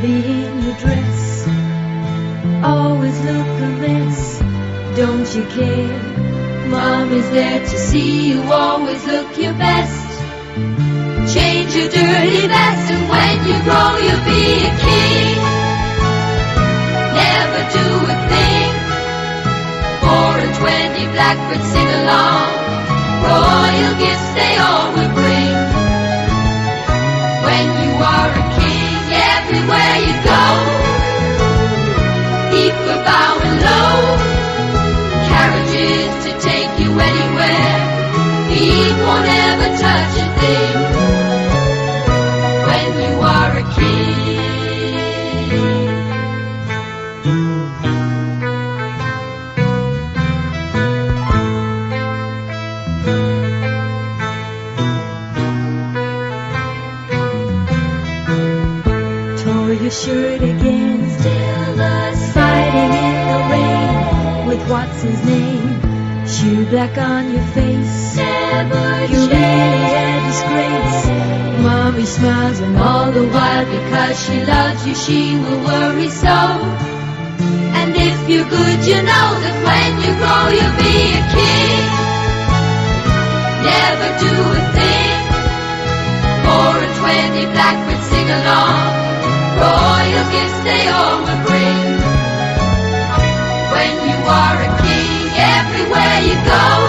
beauty in your dress. Always look a mess, don't you care? Mommy's there to see you, always look your best. Change your dirty vest, and when you grow you'll be a king. Never do a thing for a 20 blackbirds sing along. Royal gifts they all will bring. When you are a king, everywhere you go, people are bowing low. Carriages to take you anywhere, feet won't ever touch a thing. When you are a king. Tore your shirt again, still us fighting in the rain. With what's his name? Shoe black on your face. You're really a disgrace. Mommy smiles, and all the while, because she loves you, she will worry so. And if you're good, you know that when you grow, you'll be a king. Never do a thing for a 20 blackbirds sing along. Royal gifts they all will bring. When you are a king, everywhere you go,